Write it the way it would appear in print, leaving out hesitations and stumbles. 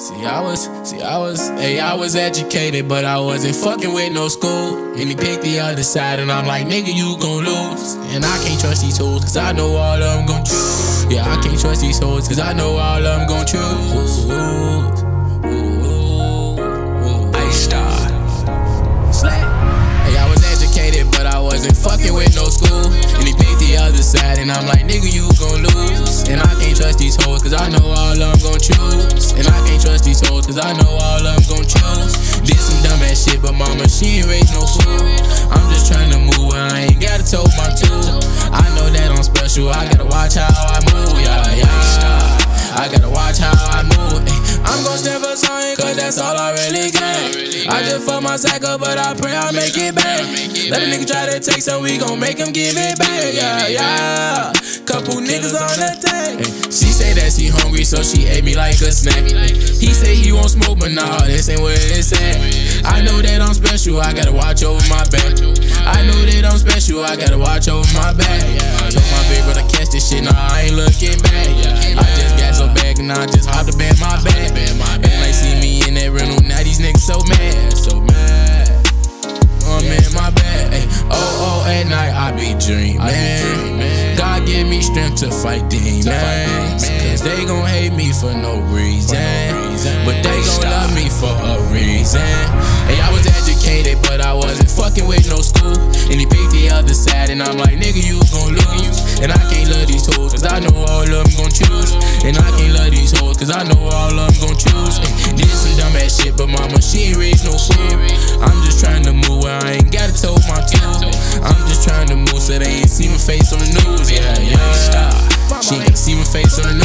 I was educated, but I wasn't fucking with no school. And he picked the other side, and I'm like, nigga, you gon' lose. And I can't trust these hoes, cause I know all of them gon' choose. Yeah, I can't trust these hoes, cause I know all of them gon' choose. Ice Star. Slap. Hey, I was educated, but I wasn't fucking with no school. And he picked the other side, and I'm like, nigga, you gon' lose. And I can't trust these hoes, cause I know all of them gon' choose. And I can't trust these hoes, cause I know all of them gon' choose. Did some dumb ass shit, but mama, she ain't raised no fool. I'm just trying to move where I ain't gotta tote my tool. I know that I'm special, I gotta watch how I move, yeah. I gotta watch how I move. I'm gon' stand for something, cause that's all I really got. I just fuck my sack up, but I pray I make it back. Let a nigga try to take some, we gon' make him give it back, yeah. Couple niggas on the tank. She say that she hungry, so she ate me like a snack. He say he won't smoke, but nah, this ain't where it's at. I know that I'm special, I gotta watch over my back. I know that I'm special, I gotta watch over my back. Told my baby to catch this shit, nah, I ain't looking back. I just got so back, and I just hopped up in my bag. And they see me in that rental, now these niggas so mad. I'm in my bed. At night I be dreaming. God give me strength to fight demons. Cause they gon' hate me for no reason, but they gon' love me for a reason. Hey, I was educated, but I wasn't fucking with no school. And he picked the other side, and I'm like, nigga, you gon' lose. And I can't love these hoes, cause I know all of them gon' choose. And I can't love these hoes, cause I know all of them gon' choose. Did some dumb ass shit, but mama, she ain't raised no fool. I'm just trying to move where I ain't gotta tote my tool. I'm just trying to move so they ain't see my face on the news, yeah. She ain't see my face on the news.